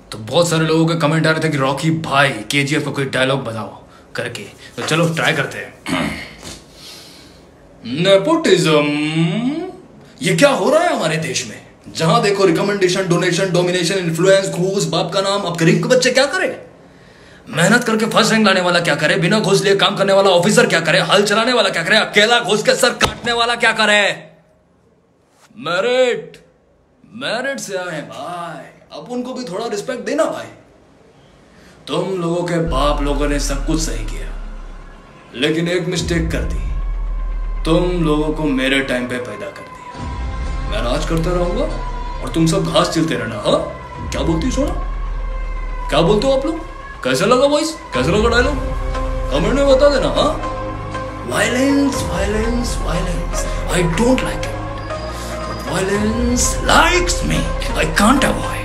तो बहुत सारे लोगों के कमेंट आ रहे थे कि रॉकी भाई केजीएफ का कोई डायलॉग बताओ करके, तो चलो ट्राई करते हैं। नेपोटिज्म, ये क्या हो रहा है हमारे देश में? जहां देखो रिकमेंडेशन, डोनेशन, डोमिनेशन, इन्फ्लुएंस, घूस, बाप का नाम। अब गरीब के बच्चे क्या करें? मेहनत करके फर्स्ट रैंक लाने वाला क्या करे? बिना घूस लिए काम करने वाला ऑफिसर क्या करे? हल चलाने वाला क्या करे? अकेला घुस के सर काटने वाला क्या करे? मेरिट, मेरिट से आए भाई, अब उनको भी थोड़ा रिस्पेक्ट देना भाई। तुम लोगों के बाप लोगों ने सब कुछ सही किया, लेकिन एक मिस्टेक कर दी, तुम लोगों को मेरे टाइम पे पैदा कर दिया। मैं राज करता रहूंगा और तुम सब घास चिलते रहना। हाँ, क्या बोलती हो सोना? क्या बोलते हो आप लोग? कैसा लगा वॉइस? कैसा लगा डायलॉग? कमेंट में बता देना। हाँ, violence violence violence, I don't like it, but violence likes me, I can't avoid.